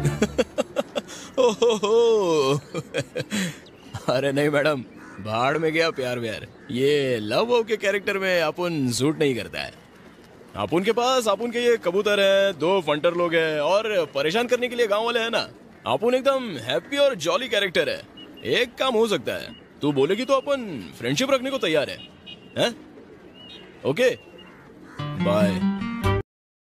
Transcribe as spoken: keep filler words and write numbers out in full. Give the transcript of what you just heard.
ओहो। अरे नहीं मैडम, भाड़ में गया प्यार व्यार। ये लव वव के कैरेक्टर में अपन सूट नहीं करता है। अपन के पास अपन के ये कबूतर है, दो फंटर लोग हैं और परेशान करने के लिए गांव वाले हैं ना। अपन एकदम हैप्पी और जॉली कैरेक्टर है। एक काम हो सकता है, तू बोलेगी तो अपन फ्रेंडशिप रखने को तैयार है, हैं? Okay bye.